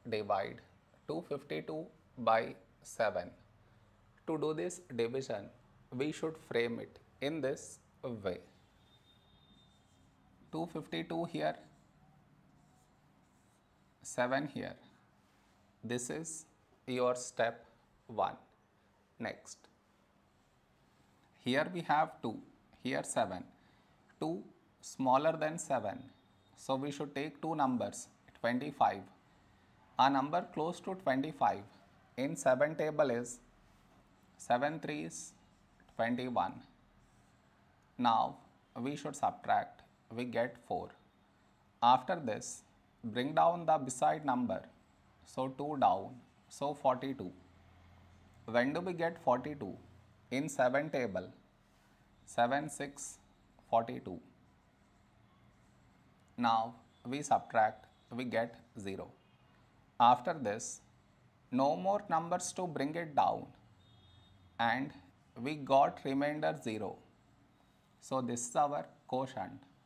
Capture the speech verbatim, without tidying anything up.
divide two hundred fifty-two by seven. To do this division, we should frame it in this way. two hundred fifty-two here, seven here. This is your step one. Next, here we have two, here seven. two smaller than seven, so we should take two numbers, twenty-five. A number close to twenty-five in seven table is seven threes twenty-one. Now we should subtract, we get four. After this, bring down the beside number, so two down, so forty-two. When do we get forty-two? In seven table, seven, six, forty-two. Now we subtract, we get zero. After this, no more numbers to bring it down, and we got remainder zero. So this is our quotient.